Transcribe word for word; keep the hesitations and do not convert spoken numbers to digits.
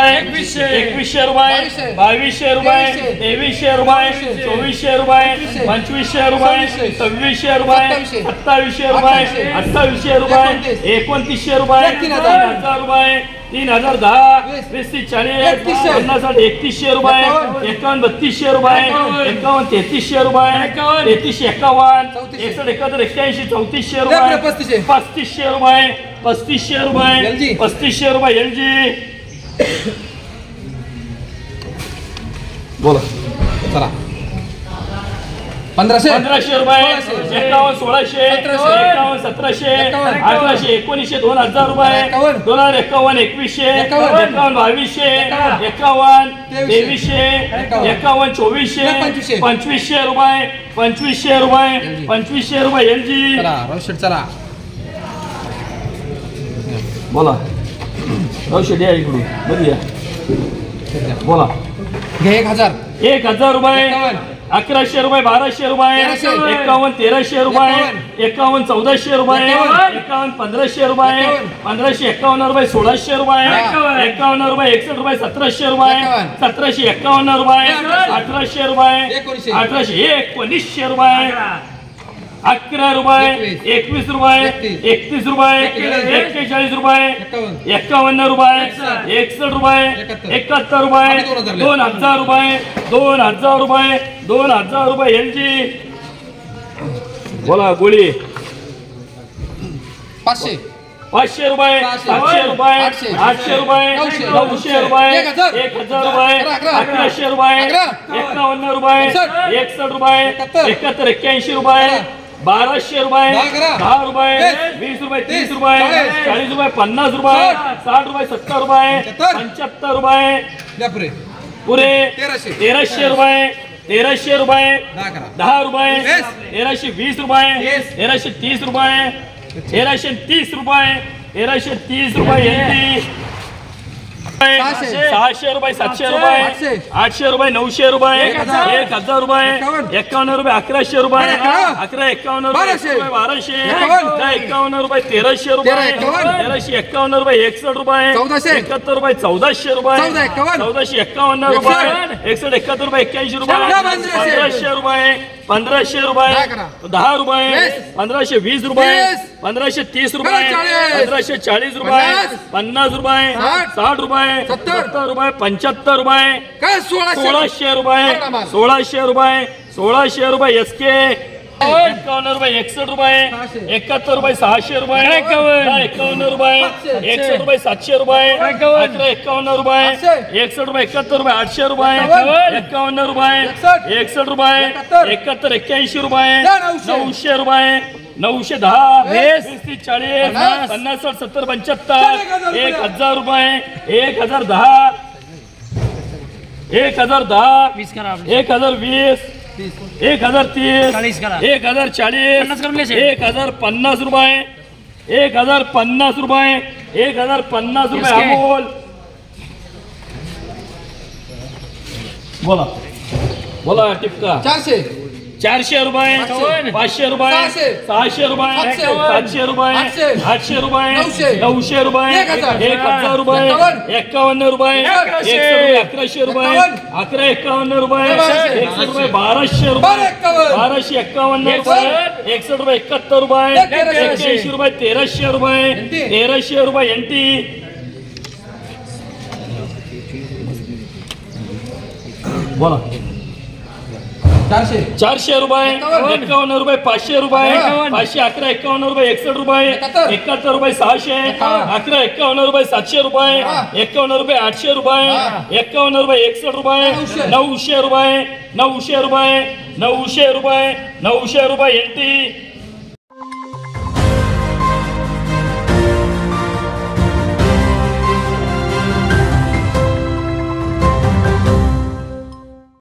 रुपये एकवीसशे रुपये बावीसशे रुपये तेवीसशे रुपये चोवीसशे रुपये पंचवीसशे रुपये सव्वीसशे रुपये सत्तावीसशे रुपये अठ्ठावीसशे रुपये एकोणतीसशे रुपये तीन हजार रुपये तीन हजार दहा वीस तीस चाळीस पन्नास साठ एकतीसशे रुपये एकावन्न बत्तीसशे रुपये एकावन्न तेहतीसशे रुपये तेहतीसशे एकावन्न एकसष्ट एकाहत्तर एक्क्याऐंशी चौतीसशे रुपये पस्तीसशे रुपये पस्तीसशे रुपये पस्तीसशे रुपये एल जी बोला चला पंधराशे पंधराशे रुपये एकावन्न सोळाशे एकावन्न सतराशे अठराशे एकोणीसशे दोन हजार रुपये दोन हजार एकावन्न एकवीसशे एकावन्न बावीसशे एकावन्न तेवीसशे एकावन्न चोवीसशे पंचवीसशे रुपये पंचवीसशे रुपये पंचवीसशे रुपये एल जी चला बोला औषध या इकडून बघूया बोला घे एक हजार एक हजार रुपये अकराशे रुपये बाराशे रुपये एकावन्न तेराशे रुपये एकावन्न चौदाशे रुपये एकावन्न पंधराशे रुपये पंधराशे एकावन्न रुपये सोळाशे रुपये एकावन्न रुपये एकसष्ट रुपये सतराशे रुपये सतराशे एकावन्न रुपये अठराशे रुपये अठराशे एकोणीसशे रुपये अकरा रुपये एकवीस रुपये एकतीस रुपये एक्केचाळीस रुपये एकावन्न रुपये एकसष्ट रुपये एकाहत्तर रुपये दोन हजार रुपये दोन हजार रुपये दोन हजार रुपये एल जी बोला गोळी पाचशे पाचशे रुपये सातशे रुपये आठशे रुपये नऊशे रुपये एक हजार रुपये अकराशे रुपये एकावन्न रुपये एकसष्ट रुपये एकाहत्तर एक्क्याऐंशी रुपये बाराशे रुपये दहा रुपये वीस रुपये तीस रुपये चाळीस रुपये पन्नास रुपये साठ रुपये सत्तर रुपये पंच्याहत्तर रुपये पुरे तेराशे रुपये तेराशे रुपये दहा रुपये तेराशे वीस रुपये तेराशे तीस रुपये तेराशे तीस रुपये तेराशे तीस रुपये सहाशे रुपये सातशे रुपये आठशे रुपये नऊशे रुपये एक हजार रुपये एकावन्न रुपये अकराशे रुपये अकरा एकावन्न रुपये बाराशे एकावन्न रुपये तेराशे रुपये तेराशे एकावन्न रुपये एकसष्ट रुपये एकाहत्तर रुपये चौदाशे रुपये चौदाशे एकावन्न रुपये एकसष्ट एकाहत्तर रुपये एक्क्याऐंशी रुपये पंधराशे रुपये पंधराशे रुपये दहा रुपये पंधराशे वीस रुपये पंधराशे तीस रुपये पंधराशे चाळीस रुपये पन्नास रुपये साठ रुपये सत्तर रुपये पंच्याहत्तर रुपये सोळाशे रुपये सोळाशे रुपये सोळाशे रुपये एस के एकावन्न रुपये एकसष्ट रुपये एकाहत्तर रुपये सहाशे रुपये एकावन्न रुपये एकसष्ट रुपये सातशे रुपये अकरा एकावन्न रुपये एकसष्ट रुपये एकाहत्तर रुपये आठशे रुपये एकावन्न रुपये एकसष्ट रुपये एकाहत्तर एक्क्याऐंशी रुपये नऊशे रुपये नऊशे दहा वीस तीस चाळीस पन्नास साठ सत्तर पंच्याहत्तर एक हजार रुपये एक हजार दहा एक हजार दहा एक हजार वीस एक हजार तीस एक हजार चाळीस एक हजार पन्नास रुपये एक हजार पन्नास रुपये एक हजार पन्नास रुपये अमोल बोला बोला टिपका चारशे चारशे रुपये पाचशे रुपये सहाशे रुपये सातशे रुपये आठशे रुपये नऊशे रुपये एक हजार रुपये एकावन्न रुपये अकराशे रुपये अकरा एकावन्न रुपये एकसष्ट रुपये बाराशे रुपये बाराशे एकावन्न रुपये एकसष्ट रुपये एकाहत्तर रुपये एक्क्याऐंशी रुपये तेराशे रुपये तेराशे रुपये एन टी बोला चारशे चारशे रुपये एकावन्न रुपये पाचशे रुपये पाचशे अकरा एकावन्न रुपये एकसष्ट रुपये एकाहत्तर रुपये सहाशे अकरा एकावन्न रुपये सातशे रुपये एकावन्न रुपये आठशे रुपये एकावन्न रुपये एकसष्ट रुपये नऊशे रुपये नऊशे रुपये नऊशे रुपये नऊशे रुपये एन टी